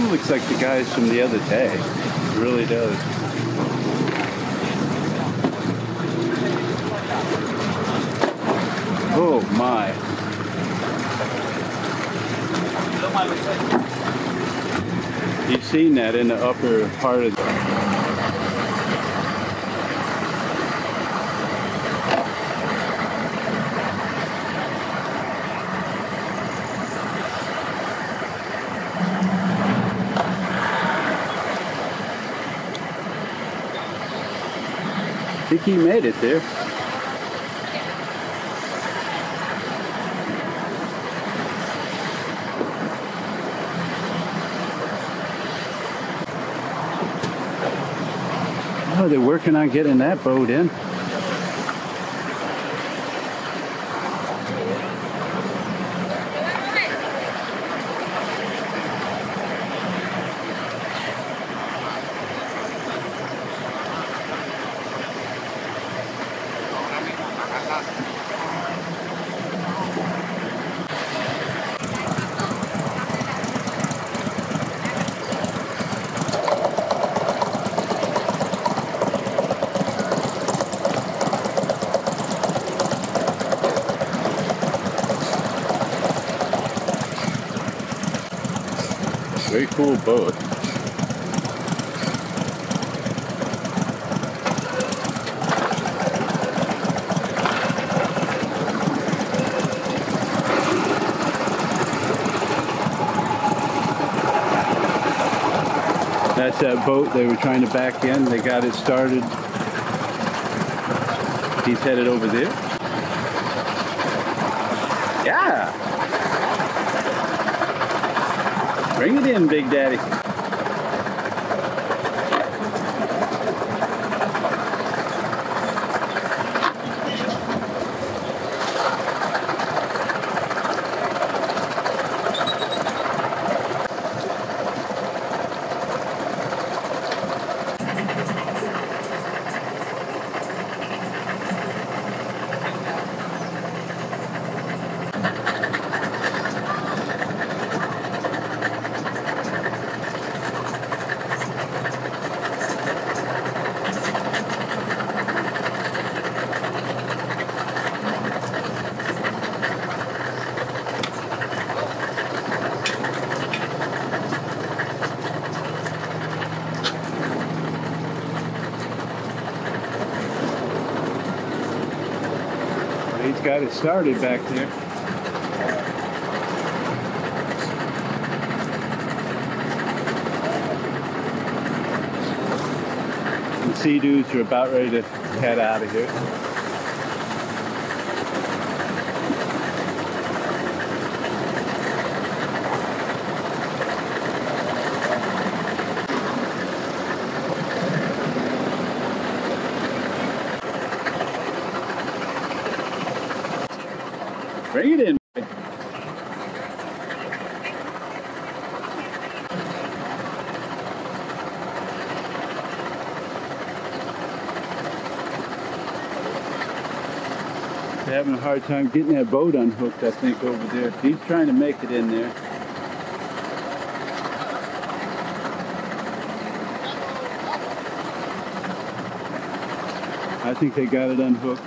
of looks like the guys from the other day. It really does. Oh my. You've seen that in the upper part of the... I think he made it there. Oh, they're working on getting that boat in. Very cool boat. That's that boat they were trying to back in. They got it started. He's headed over there. Yeah! Bring it in, Big Daddy. He's got it started back there. And sea dudes are about ready to head out of here. Bring it in. They're having a hard time getting that boat unhooked, I think, over there. He's trying to make it in there. I think they got it unhooked.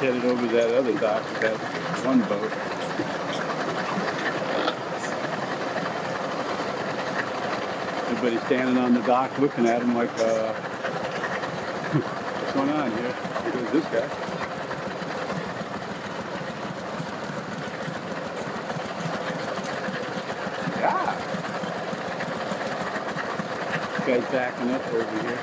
headed over to that other dock with that one boat. Everybody standing on the dock looking at him like, what's going on here? Here goes this guy. Yeah. This guy's backing up over here.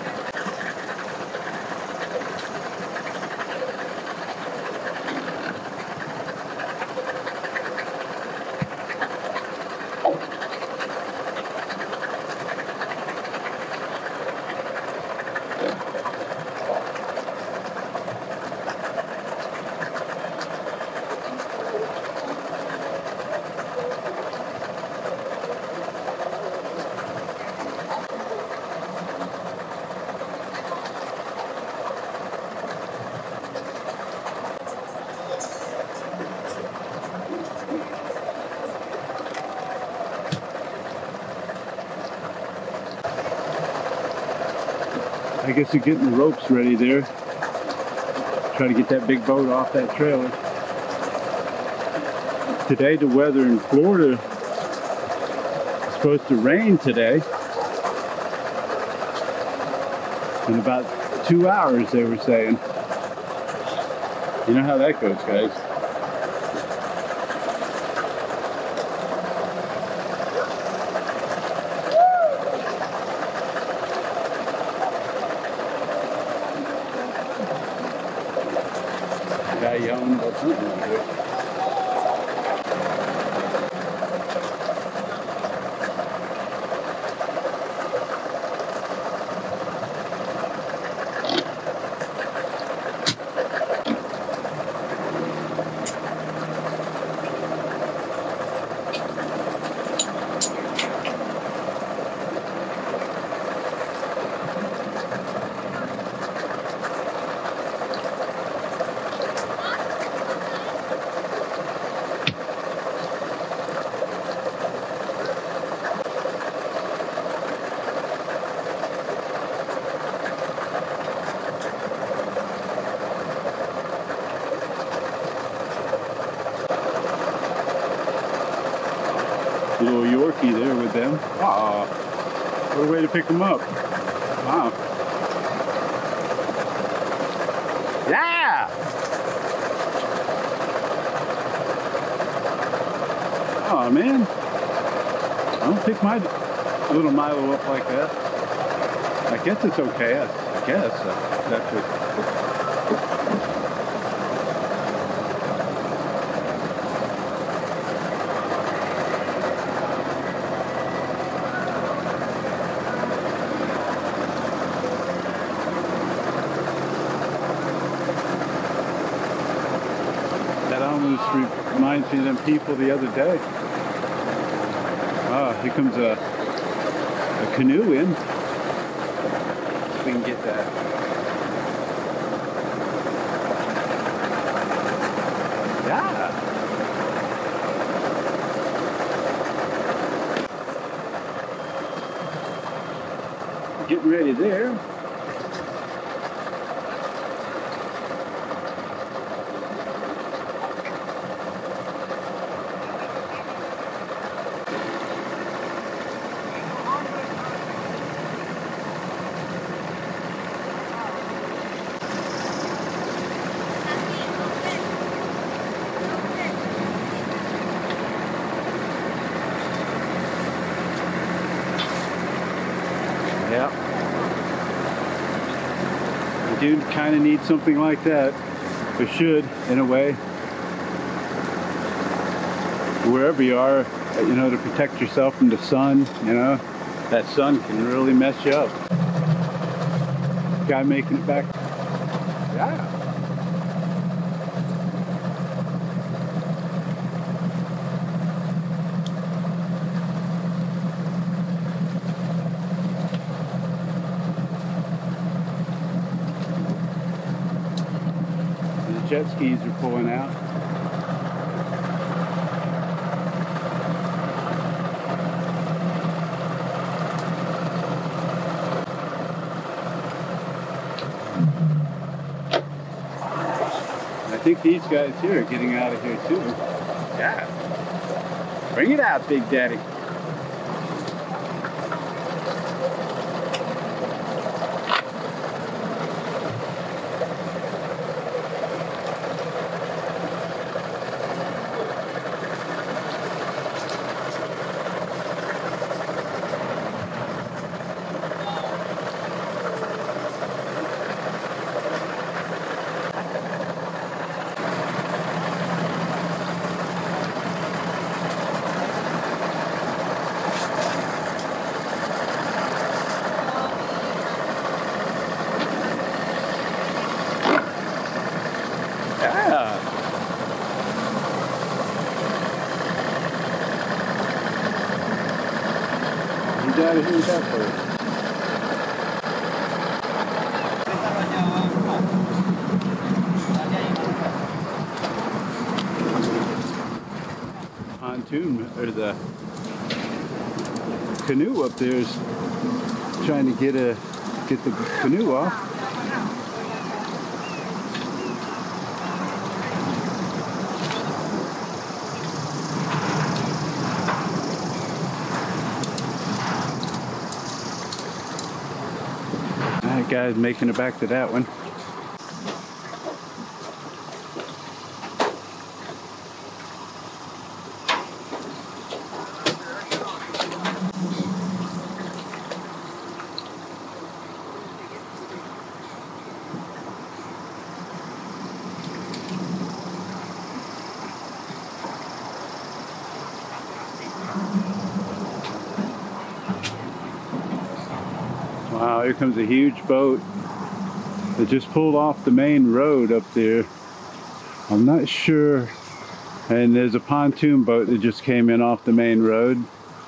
I guess they're getting the ropes ready there. Try to get that big boat off that trailer. Today the weather in Florida is supposed to rain today. In about 2 hours, they were saying. You know how that goes, guys. Guy yelling about something over there. Little Yorkie there with them. Aw, what a way to pick them up. Wow. Yeah! Aw, man. I don't pick my little Milo up like that. I guess it's okay. I guess that's what. That almost reminds me of them people the other day. Ah, here comes a canoe in. If we can get that. Yeah. Getting ready there. Yeah. You do kind of need something like that. Or should, in a way. Wherever you are, you know, to protect yourself from the sun, you know. That sun can really mess you up. Guy making it back. Yeah. Jet skis are pulling out. think these guys here are getting out of here too. Yeah. Bring it out, Big Daddy. Yeah. He's out of here with that first. Pontoon, or the canoe up there is trying to get the canoe off. That guy's making it back to that one. Wow, here comes a huge boat that just pulled off the main road up there. I'm not sure. And there's a pontoon boat that just came in off the main road.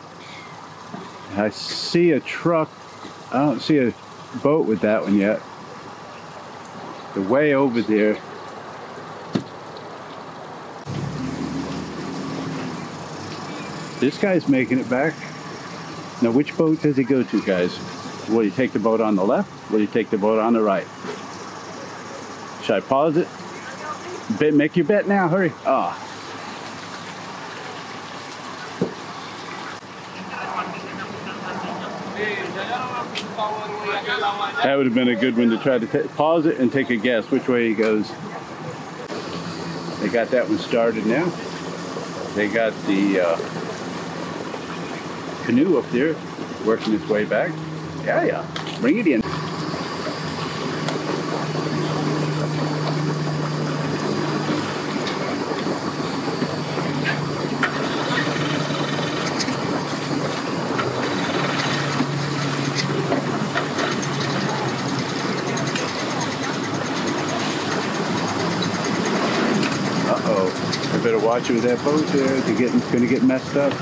I see a truck. I don't see a boat with that one yet. They're way over there. This guy's making it back. Now, which boat does he go to, guys? Will you take the boat on the left? Will you take the boat on the right? Should I pause it? Make your bet now, hurry. Ah. That would have been a good one to try to pause it and take a guess which way he goes. They got that one started now. They got the canoe up there working its way back. Yeah, bring it in. Uh-oh, I better watch it with that boat there. It's gonna get messed up.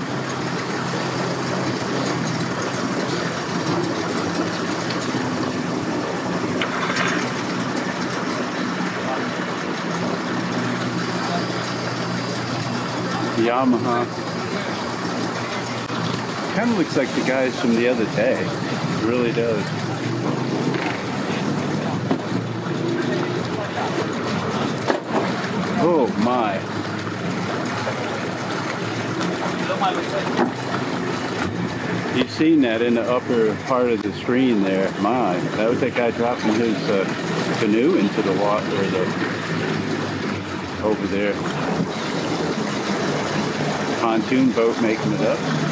Yamaha. Kind of looks like the guys from the other day. It really does. Oh my. You've seen that in the upper part of the screen there. My, that was that guy dropping his canoe into the water over there. Pontoon boat making it up.